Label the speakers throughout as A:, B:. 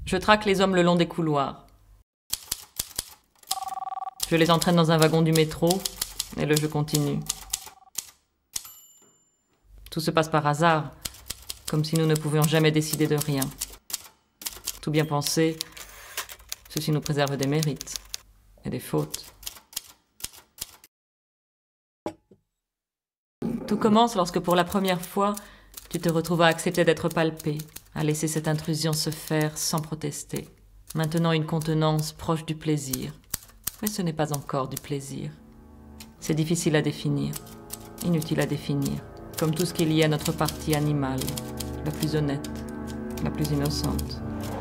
A: Je traque les hommes le long des couloirs. Je les entraîne dans un wagon du métro et le jeu continue. Tout se passe par hasard, comme si nous ne pouvions jamais décider de rien. Tout bien pensé, ceci nous préserve des mérites et des fautes. Tout commence lorsque pour la première fois, tu te retrouves à accepter d'être palpé, à laisser cette intrusion se faire sans protester, maintenant une contenance proche du plaisir. Mais ce n'est pas encore du plaisir. C'est difficile à définir, inutile à définir, comme tout ce qui est lié à notre partie animale, la plus honnête, la plus innocente.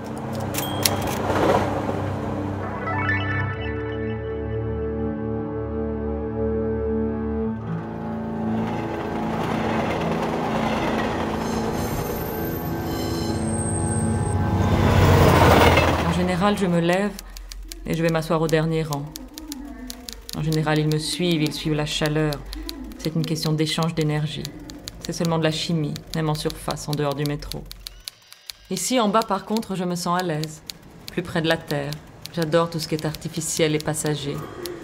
A: En général, je me lève et je vais m'asseoir au dernier rang. En général, ils me suivent, ils suivent la chaleur. C'est une question d'échange d'énergie. C'est seulement de la chimie, même en surface, en dehors du métro. Ici, en bas, par contre, je me sens à l'aise, plus près de la terre. J'adore tout ce qui est artificiel et passager.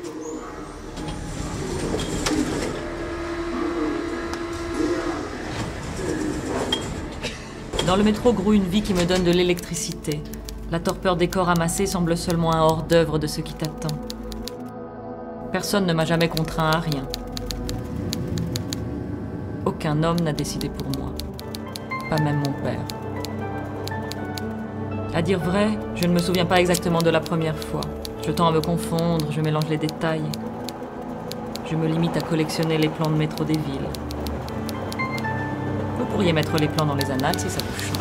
A: Dans le métro grouille une vie qui me donne de l'électricité. La torpeur des corps amassés semble seulement un hors-d'œuvre de ce qui t'attend. Personne ne m'a jamais contraint à rien. Aucun homme n'a décidé pour moi. Pas même mon père. À dire vrai, je ne me souviens pas exactement de la première fois. Je tends à me confondre, je mélange les détails. Je me limite à collectionner les plans de métro des villes. Vous pourriez mettre les plans dans les annales si ça vous chante.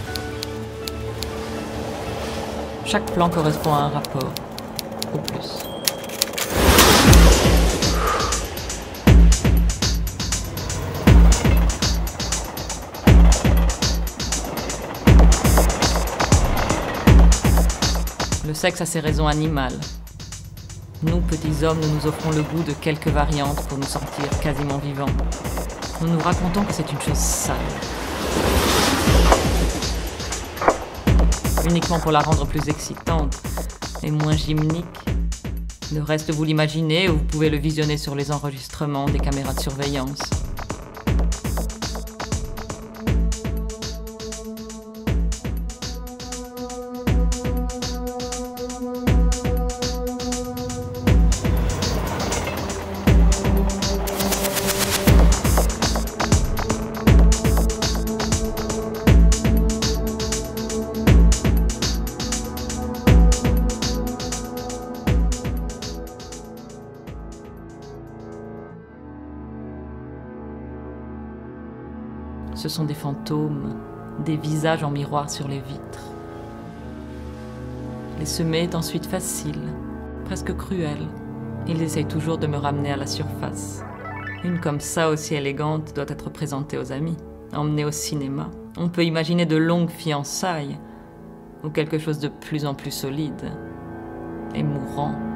A: Chaque plan correspond à un rapport, au plus. Le sexe a ses raisons animales. Nous, petits hommes, nous nous offrons le goût de quelques variantes pour nous sentir quasiment vivants. Nous nous racontons que c'est une chose sale. Uniquement pour la rendre plus excitante et moins gymnique. Le reste, vous l'imaginez ou vous pouvez le visionner sur les enregistrements des caméras de surveillance. Ce sont des fantômes, des visages en miroir sur les vitres. Les semer est ensuite facile, presque cruel. Ils essayent toujours de me ramener à la surface. Une comme ça, aussi élégante, doit être présentée aux amis, emmenée au cinéma. On peut imaginer de longues fiançailles, ou quelque chose de plus en plus solide et mourant.